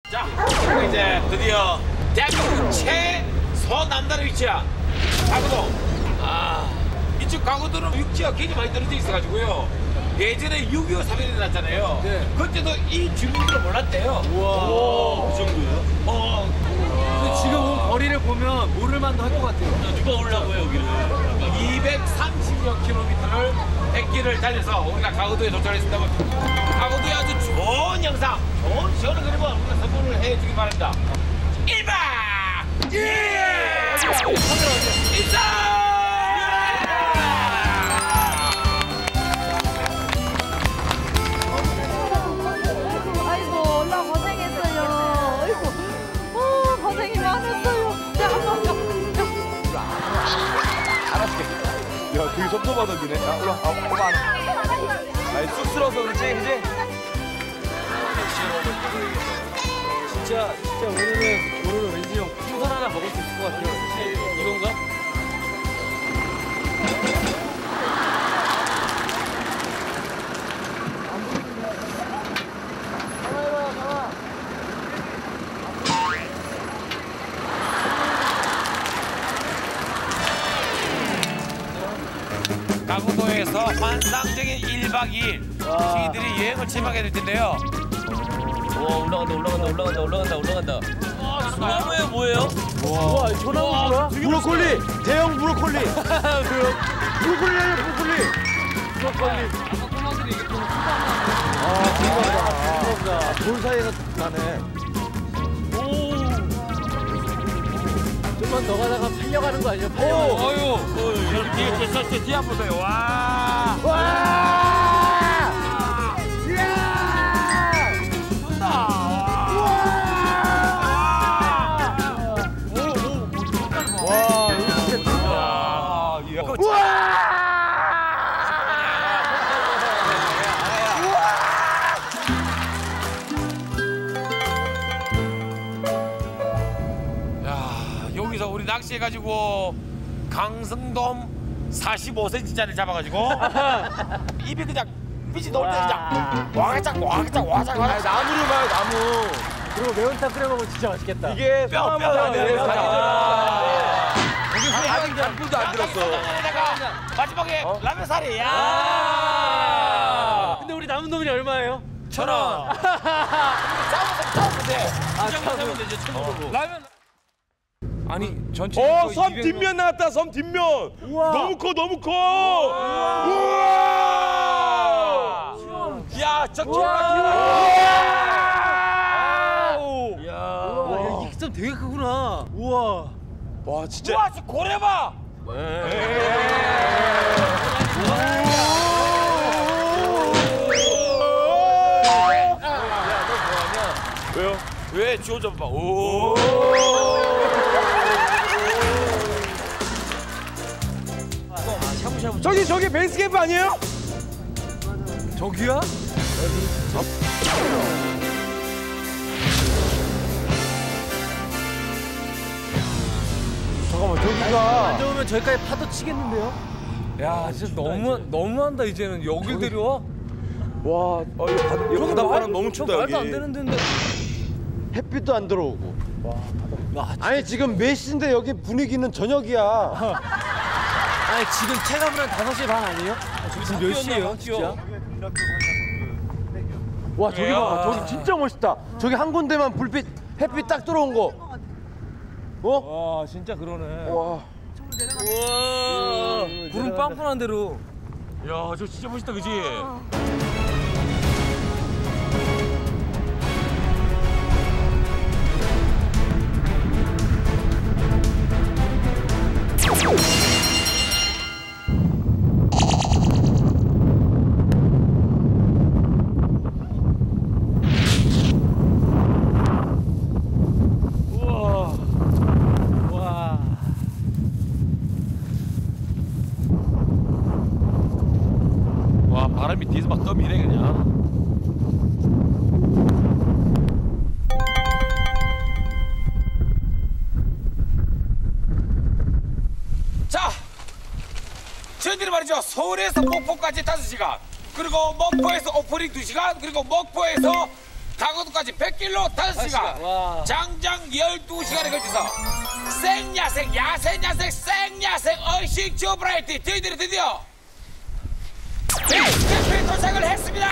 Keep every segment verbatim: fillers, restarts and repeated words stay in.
자, 이제 드디어 대한민국 최서 남단에 위치한 강호동. 아, 이쪽 강호동은 육지가 굉장히 많이 떨어져 있어가지고요. 예전에 육이오 사변이 났잖아요. 네. 그때도 이 주민들은 몰랐대요. 우와. 그 정도요? 어. 근데 지금 거리를 보면 모를 만도 할 것 같아요. 누가 오려고요, 여기를? 이백삼십여 킬로미터를 백길을 달려서 우리가 강호도에 도착했습니다. 강호도에 아주 좋은 영상, 좋은 시원한 그림을 우리가 선물을 해주기 바랍니다. 일 박 이 일! 입장! 아이고, 올라 고생했어요. 아이고, 어, 고생이 많았어요. 자, 한번 더. 알아줄게. 야, 되게 섭섭하다, 니네. 야, 올라, 아, 오빠 안. 아니, 쑥스러워서 그렇지, 그지? 진짜, 진짜 오늘은, 오늘은 왠지 형 풍선 하나 먹을 수 있을 것 같아요. 이건가? 강호도에서 환상적인 일 박 이 일 저희들이 여행을 체험하게 될 텐데요. 와, 올라간다, 올라간다, 올라간다, 올라간다, 올라간다. 와, 소나무예요, 뭐예요? 와, 소나무 뭐야? 브로콜리! 대형 브로콜리! 브로콜리 아니야, 브로콜리! 브로콜리. 아, 부럽다. 돌 사이에서 나네. 좀만 더 가다가 팔려가는 거 아니에요? 오, 팔려가는 거. 어유, 뒤에 뒤에 뒤에 한번 보세요. 와, 와! 이야, 좋다. 와, 이거 진짜 좋다. 이야, 그거 우와! 여기서 우리 낚시해가지고 강성돔 사십오 센티미터짜리 잡아가지고 입이 그냥 빛이 나올 때 그냥 와가짝 와가짝 와가짝 와가짝. 나무를 봐요, 나무. 그리고 매운탕 끓여 먹으면 진짜 맛있겠다. 이게 뼈, 뼈, 소나무가 뼈, 네, 뼈, 자기들. 여기 아직 한 분도 안 들었어. 마지막에 라면 사리. 야. 근데 우리 남은 놈이 얼마예요? 천 원. 잡으면 잡으면 돼. 아, 천 원 이제 천으로. 라면. 아니 전체. 어, 섬 뒷면 나왔다, 섬 뒷면. 우와. 너무 커, 너무 커. 우와. 야, 적지 마. 야, 와, 이 점 되게 크구나. 우와. 와, 진짜. 우와, 저 고래 봐. 왜요? 왜 지호 좀 봐. 오. 저기 저기 베이스 캠프 아니에요? 저기야? 잠깐만, 저기가. 앉아오면 저기까지 파도 치겠는데요? 야, 진짜 너무 너무한다 이제는 여길 데려와? 와, 어, 이거 바다, 이거 바닷바람 너무 춥다, 여기. 말도 안 되는 데인데. 햇빛도 안 들어오고. 와, 아니 지금 몇 시인데 여기 분위기는 저녁이야. 아니, 지금 체감은 한 다섯 시 반 아니에요? 지금 몇 시예요, 진짜? 와, 저기 봐, 저기 진짜 멋있다. 저기 한 군데만 불빛, 햇빛 딱 들어온 거. 어? 와, 진짜 그러네. 와. 우와. 구름 빵빵한 대로. 야, 저 진짜 멋있다, 그지? 우와. 와. 와, 바람이 뒤에서 막 떠미네 그냥. 자, 저희들이 말이죠, 서울에서 목포까지 다섯 시간, 그리고 목포에서 오프닝 두 시간, 그리고 목포에서 강원도까지 백 킬로 다섯 시간. 와. 장장 열두 시간에 걸쳐서 생야생 야생야생 생야생 어식 저브라이티 저희들이 드디어 베이스 캠프에 도착을 했습니다.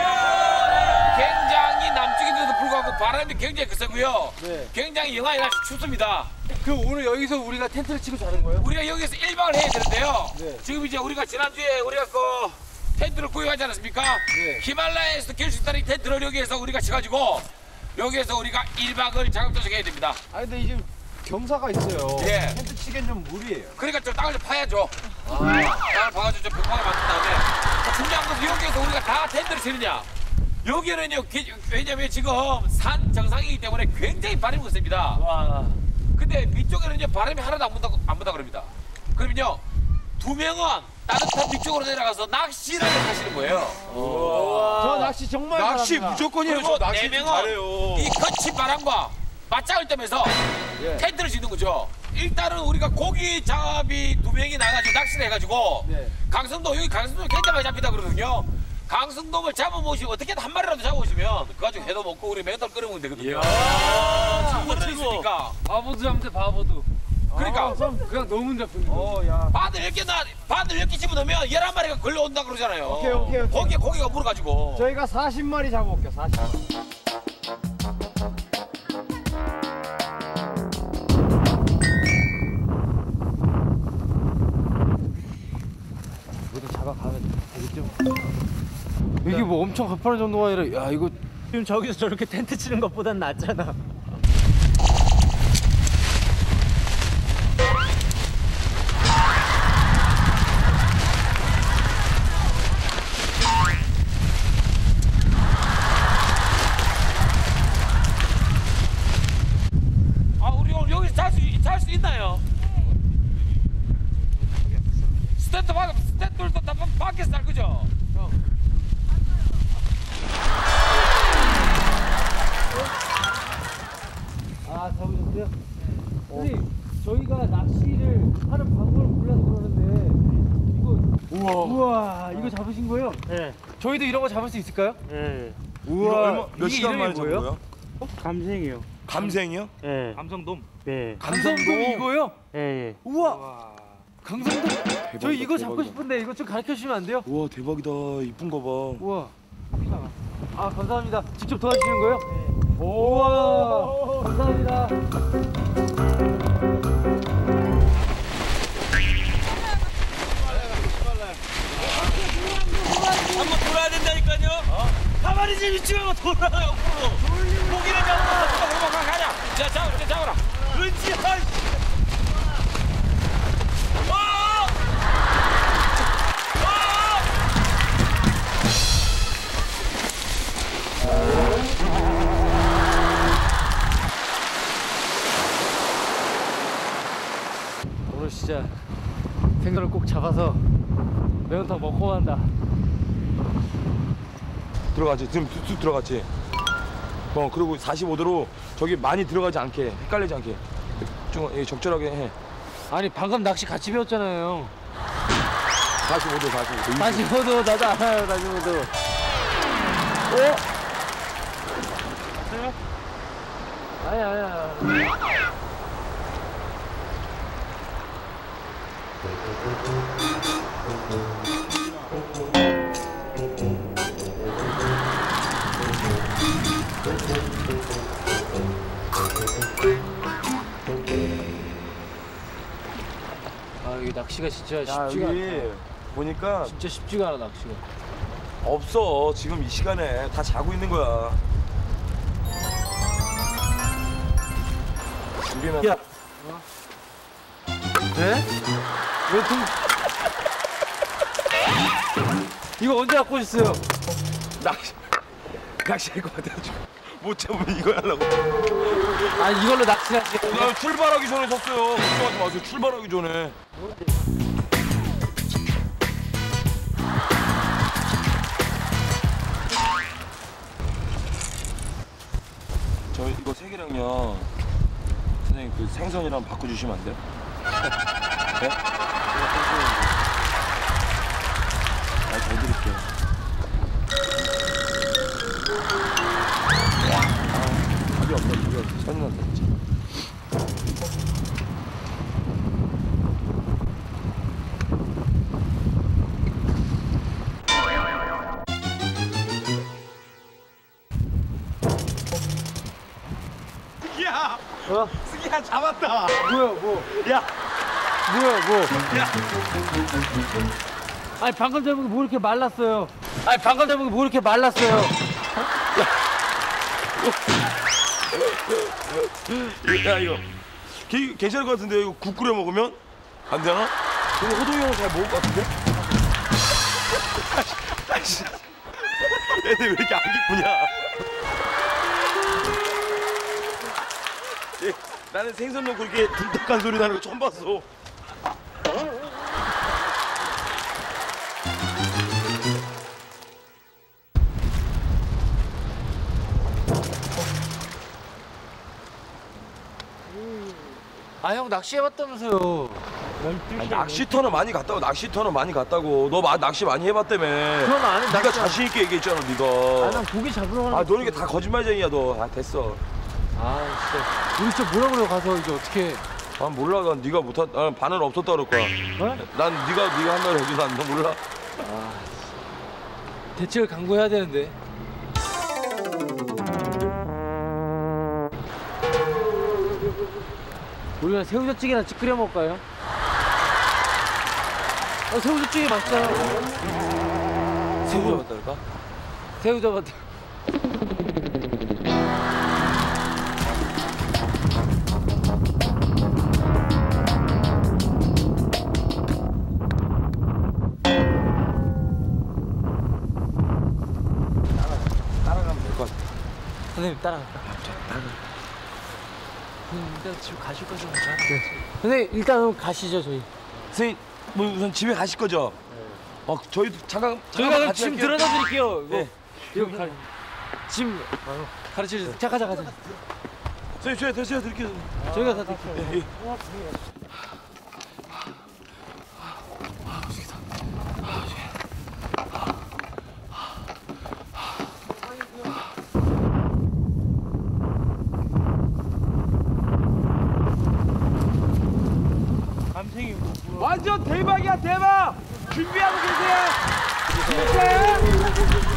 굉장히 남쪽인데도 불구하고 바람이 굉장히 크고요. 네. 굉장히 영하의 날씨 춥습니다. 그 오늘 여기서 우리가 텐트를 치고 자는 거예요? 우리가 여기서 일 박을 해야 되는데요. 네. 지금 이제 우리가 지난주에 우리가 그 텐트를 구입하지 않았습니까? 네. 히말라야에서 길 수 있다는 이 텐트를 여기에서 우리가 쳐가지고 여기에서 우리가 일 박을 작업 도착해야 됩니다. 아 근데 이제 경사가 있어요. 예. 텐트 치기엔 좀 무리예요. 그러니까 좀 땅을 좀 파야죠. 땅을 파가지고 좀 평평하게 만든 다음에 중요한 것은 여기에서 우리가 다 텐트를 치느냐. 여기는요, 왜냐면 지금 산 정상이기 때문에 굉장히 바람이 거셉니다. 와. 근데 위쪽에는요, 바람이 하나도 안 분다, 안 분다 그럽니다. 그러면요, 두 명은 따뜻한 위쪽으로 내려가서 낚시를 하시는 거예요. 저 낚시 정말 낚시 잘합니다. 무조건이에요. 그리고 저 낚시 네 명은 잘해요. 이 거친 바람과 맞짱을 뜨면서 예. 텐트를 짓는 거죠. 일단은 우리가 고기 잡이 두 명이 나가지고 낚시를 해가지고 네. 강성도 여기 강성도 굉장히 많이 잡히다 그러거든요. 강성돔을 잡아보시면 어떻게든 한 마리라도 잡아오시면 그거 가지고 회도 먹고 우리 멘탈 끓여먹으면 되거든요. 최고, 그거 최고. 있으니까. 바보도 잡는데 바보도. 그러니까 그냥 너무 잡히는 거. 어, 야. 바늘 열 개 나 바늘 열 개 집어넣으면 열한 마리가 걸려온다 그러잖아요. 오케이, 오케이, 오케이. 거기에 고기가 물어가지고. 저희가 사십 마리 잡아볼게요. 사십. 모두 잡아가면 되겠죠? 이게 뭐 엄청 가파른 정도가 아니라 야 이거 지금 저기서 저렇게 텐트 치는 것보단 낫잖아. 아 우리 오늘 여기서 잘 수 잘 수 있나요? 스탠드 밖 스탠드들도 다 밖- 밖에서 잘 거죠? 아 잡으셨어요? 선생님 저희가 낚시를 하는 방법을 몰라서 그러는데 이거 우와 우와 이거 잡으신 거예요? 네. 저희도 이런 거 잡을 수 있을까요? 네. 우와 얼마- 몇 이게 시간 이름이 만에 잡은 뭐예요? 거예요? 감생이요. 감생이요? 네. 감성돔. 네. 감성돔 이거요? 예. 예. 우와 감성돔 저희 이거 잡고 싶은데 이거 좀 가르쳐 주시면 안 돼요? 우와 대박이다. 이쁜 거 봐. 우와 아 감사합니다 직접 도와주시는 거예요? 네 우와 감사합니다 한번 돌아야 된다니까요. 가만히 좀 있지 말고 돌아요 옆으로. 고기를 잡고 그럼 가 가자. 자 잡아 자, 잡아라. 그렇지. 아이씨. 와! 와! 오늘 진짜 생선을 꼭 잡아서 매운탕 먹고 간다 들어가지. 지금 쑥쑥 들어갔지. 어 그리고 사십오 도로 저기 많이 들어가지 않게 헷갈리지 않게 좀 예, 적절하게 해. 아니 방금 낚시 같이 배웠잖아요 사십오 도 사십오 도. 사십오 도 나도 알아요 사십오 도 어? 아니 아니 아니 아 이게 낚시가 진짜 야 쉽지가 여기 않다 보니까 진짜 쉽지가 않아 낚시가 없어. 지금 이 시간에 다 자고 있는 거야. 우리는 야. 네? 왜 등... 이거 언제 갖고 오셨어요? 낚시 낚시할 것 같아가지고 못 잡으면 이거 하려고. 아니 이걸로 낚시하시는 나 출발하기 전에 섰어요. 걱정하지 마세요. 출발하기 전에. 저 이거 세 개랑요. 선생님 그 생선이랑 바꿔주시면 안 돼요? 네? 아, 잘 드릴게요. 났다. 이거 짜증 났다 진짜. 승기야. 어? 승기야 잡았다. 뭐야 뭐? 야. 뭐야 뭐? 야. 아니 방금 잡은 게 뭐 이렇게 말랐어요? 아니 방금 잡은 게 뭐 이렇게 말랐어요? 야 이거 개, 괜찮을 것 같은데 이거 국 끓여 먹으면 안 되나? 근데 호동이 형은 잘 먹을 것 같은데? 아이씨, 애들 왜 이렇게 안 기쁘냐? 예, 나는 생선 넣고 이렇게 둔덕한 소리 나는 거 처음 봤어. 아 형 낚시해봤다면서요? 아니, 낚시터는 많이 갔다고. 낚시터는 많이 갔다고. 너 마, 낚시 많이 해봤다며. 그건 안 해. 네가 낚시 안- 자신 있게 얘기했잖아, 네가. 아난 고기 잡으러 가는 아, 너는 게 다 거짓말쟁이야, 너. 아, 됐어. 아 진짜 우리 진짜 뭐라 그래요 가서 이제 어떻게 아, 몰라. 난 네가 못한. 아, 반은 없었다 그럴 거야. 어? 난 네가 네가 한다고 해도 난너 몰라. 대책을 강구해야 되는데. 우리가 새우젓찌개나 찌 끓여 먹을까요? 어, 새우젓찌개 맛있잖아. 새우 잡았다 그럴까? 새우 잡았다. 따라가면 될 것 같아. 선생님 따라갈까? 선생님 일단 집 가실 거죠? 네. 선생님 일단 가시죠 저희. 선생님, 뭐 우선 집에 가실 거죠? 어, 저희도 잠깐 저희가 잠깐만 그럼 같이 짐 할게요. 들어다 드릴게요. 이거. 네. 이거 가. 짐 가르쳐 주세요. 자 가자 가자. 선생님, 저희 대신 드릴게요. 저희가 다 드릴게요. 예, 예. 완전 대박이야 대박. 준비하고 계세요. 진짜요?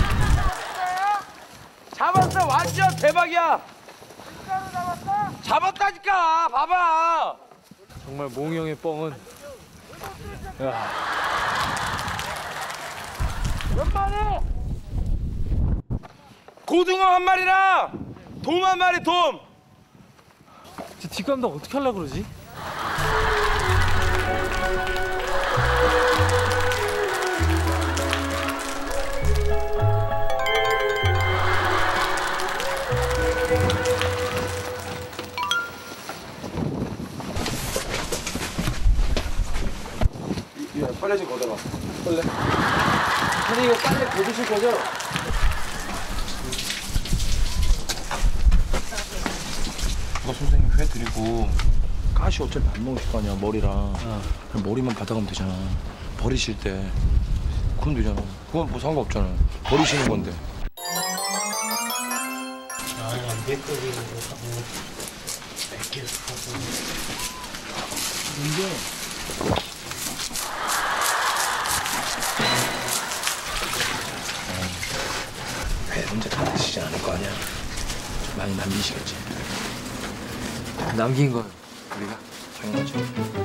잡았어. 완전 대박이야. 진짜로 잡았어? 잡았다니까. 봐봐. 정말 몽이 형의 뻥은. 야. 몇 마리? 고등어 한 마리랑 돔 한 마리 돔. 저 뒷감독 어떻게 하려고 그러지? 야, 빨래 좀 걷어봐. 빨래. 선생님 이거 빨래 걷으실 거죠? 너 선생님 회 드리고 가시 어차피 안 먹으실 거 아니야, 머리랑. 그냥 머리만 받아가면 되잖아. 버리실 때. 그럼 되잖아. 그건 뭐 상관없잖아. 버리시는 건데. 회 혼자 다 드시지 않을 거 아니야. 많이 남기시겠지. 남긴 건 우리가 당연하죠.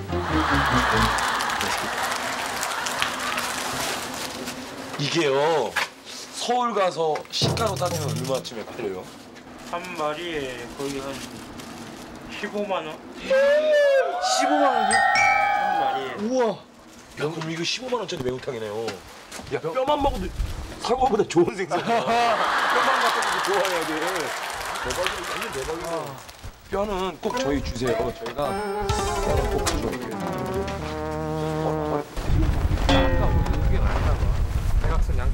이게요, 서울 가서 시가로 따지면 얼마쯤에 팔려요? 한 마리에 거의 한 십오만 원? 십오만 원이요? 한 마리에. 우와. 야, 그럼 이거 십오만 원짜리 매운탕이네요. 야, 뼈만 먹어도 사과보다 좋은 생선. 뼈만 갖다 좋아해야 돼. 대박이야, 완전 대박이야. 뼈는 꼭 저희 주세요. 저희가 뼈는 꼭 가져올게요. 어, 대각선 양.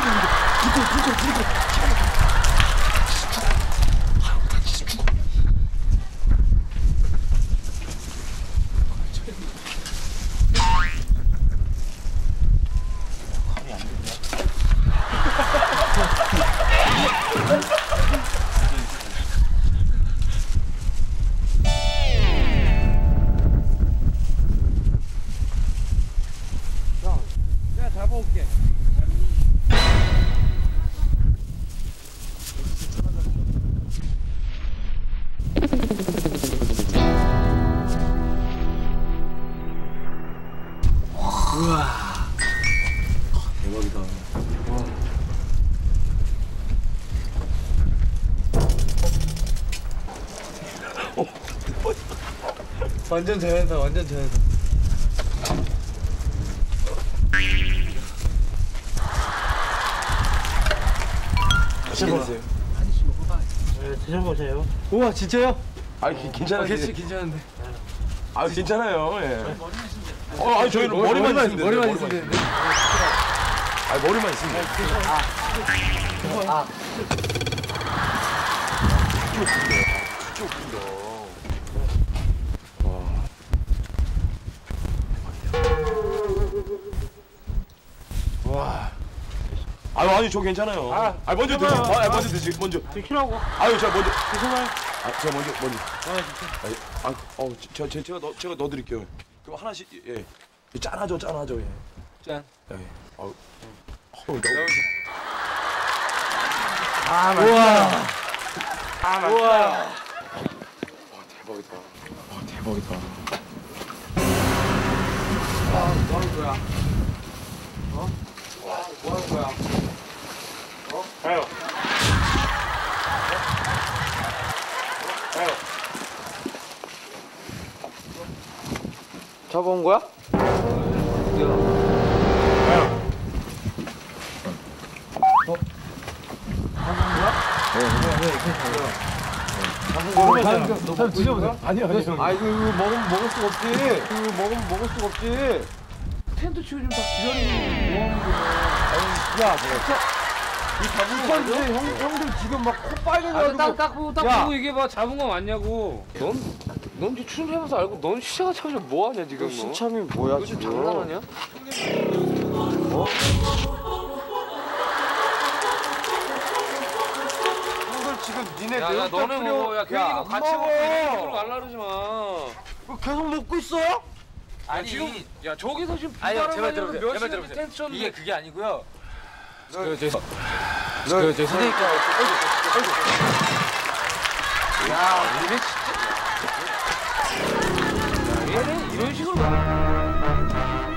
내가 잡아올게. 대박이다. 완전 자연사, 완전 자연사. 드셔보세요. 네, 드셔보세요. 우와, 진짜요? 아, 기- 괜찮은데. 괜찮, 괜찮은데. 아, 괜찮아요. 예. 어, 아니 저희는 머리- 머리만 머리만- 있으면 돼요. 머리만 있으면 되는데. 아, 머리만 있으면 돼요. 아. 와. 아유, 아니 저 괜찮아요. 아, 아 먼저 드시. 아, 먼저 드시. 먼저. 드시라고. 아유, 제가 먼저. 드셔봐요. 아, 제가 먼저 먼저. 아, 아, 어, 저, 제, 제가 넣, 제가 넣어드릴게요. 그럼 하나씩 예. 짠하죠, 짠하죠, 예. 짠. 예. 아우. 어우, 너무. 아, 우와. 아, 우와. 대박이다. 와, 대박이다. 뭐 하는 거야? 어? 뭐 하는 거야? 가요. 가요. 잡아온 거야? 한번 드셔보세요. 아니요, 아니요. 아 이거, 이거 먹으면 먹을 수가 없지. 이거 먹으면 먹을 수가 없지. 텐트 치고 지금 다 기다리고 뭐 하는 거야? 야, 진짜. 이 잡은 형 형들 지금 막 코 빨개가지고. 딱, 딱 보고 딱 야. 보고 얘기해봐. 잡은 거 맞냐고. 넌, 넌 이제 출연해봐서 알고 넌 시야가 차면서 뭐 하냐 지금? 뭐? 신참이 뭐야 너 지금 지금? 장난하냐? 형들 지금 니네 야, 야 매운탕 너네 끓여- 뭐, 야 괜히 야, 너 안 같이 먹어. 먹고 이쪽으로 갈라 그러지 마. 뭐 계속 먹고 있어요? 아니 지금 야 저기서 지금 아니요, 부자를 제발 하려면 들어보세요. 몇 제발 시간째 들어보세요. 텐트 쳤는데 이게 그게 아니고요. 그, 저, 너, 그, 저, 선생님. 야, 얘네 진짜. 야, 얘네 이런 식으로. 가.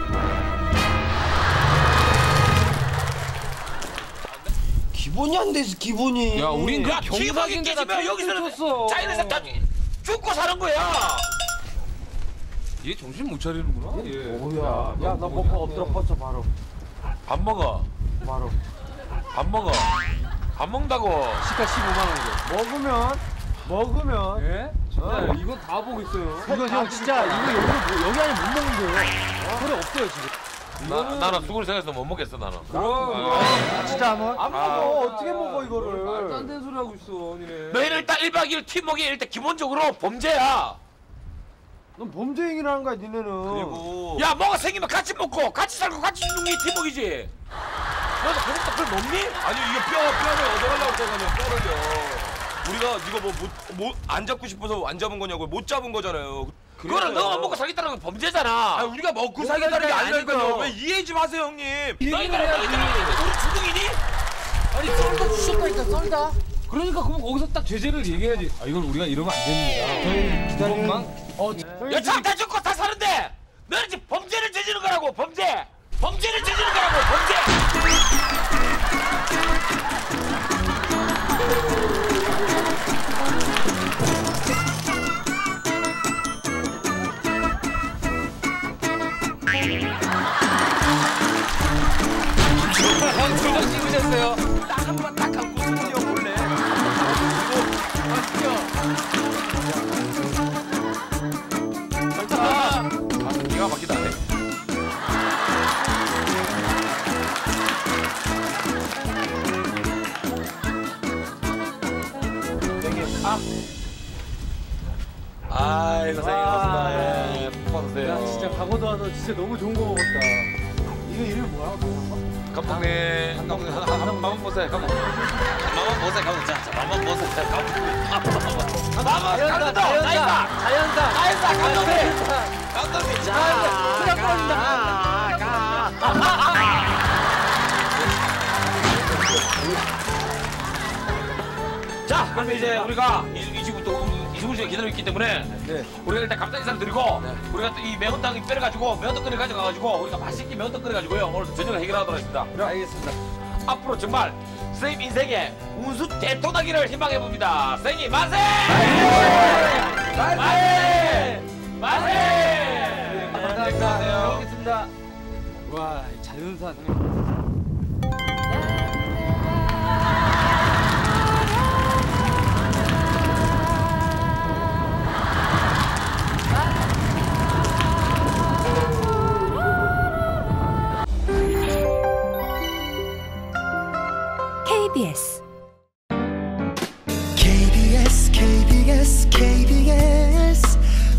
기본이 안 돼서 기본이. 야, 우린 그 야, 기막이 경사진데다 깨지면 여기서는 쳤어. 자기네들 다 죽고 사는 거야. 얘 정신 못 차리는구나. 얘. 뭐야? 야, 너 먹고 엎드려 뻗쳐 바로. 밥 먹어. 바로. 밥 먹어. 밥 먹는다고. 시가 십오만 원이죠. 먹으면 먹으면 예? 진짜 이건 다 보겠어요. 이거 형 진짜 이거 여기 뭐, 여기 안에 못 먹는데요. 소리 없어요 지금. 나, 나는 죽을 생각해서 못 먹겠어 나는. 그럼. 아, 진짜 안 먹어? 안 먹어. 어떻게 먹어 말도 안 이거를? 되는 소리 하고 있어, 니네. 너희는 일단 일 박 이 일 팀워크에 일단 기본적으로 범죄야. 넌 범죄 행위라는 거야 니네는. 그리고 야 뭐가 생기면 같이 먹고 같이 살고 같이 죽는 게 팀워크이지. 너도 그것도 그걸 먹니? 아니 이게 뼈 뼈를 얻어가려고 그러면 뼈를요. 우리가 이거 뭐못안 잡고 싶어서 안 잡은 거냐고 못 잡은 거잖아요. 그거는 너가 먹고 살겠다는 건 범죄잖아. 아 우리가 먹고 살겠다는 게 아니니까요. 왜 이해해 좀 하세요 형님. 너희가 너희들은 우리 주둥이니? 아니 썰다 주셨다니까 썰다. 그러니까 그럼 거기서 딱 제재를 얘기해야지. 아 이건 우리가 이러면 안 됩니다. 저희 기다리는 어, 여차 다 죽고 다 사는데 너는 지금 범죄를 저지른 거라고 범죄. 범죄를 저지른 거라고 범죄. 방송을 찍으셨어요. 딱 한 번 딱 감고 쓰는데요 원래. 아, 기가 막히다. 아이고 고생이 많습니다. 예, 뽑아주세요. 야 진짜 강호도 와서 진짜 너무 좋은 거 먹었다. 이거 이름이 뭐야? 감독님, 감독님 한, 한, 한 마음 보세요. 감독님. 마음 보세요. 감독님. 자, 자, 마음 보세요. 자, 감독님. 마음 감독님. 나이사. 자연사. 나이사 감독님. 감독님. 자, 자, 그럼 이제 우리가 이집부터 이집을 지금 기다리고 있기 때문에 네. 우리가 일단 감사 인사를 드리고 우리가 또 이 매운탕 빼를 가지고 매운탕 가져가가지고 우리가 맛있게 매운탕 끓여가지고요 오늘 저녁을 해결하도록 하겠습니다. 그래 알겠습니다. 앞으로 정말 선생님 인생에 운수 대통하기를 희망해 봅니다. 선생님 만세! 만세! 만세! 감사합니다. 들어오겠습니다. 와 자연산. 케이비에스 케이비에스 케이비에스 케이비에스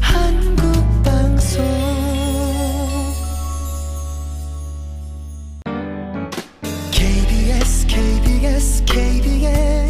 한국방송 케이비에스 케이비에스 케이비에스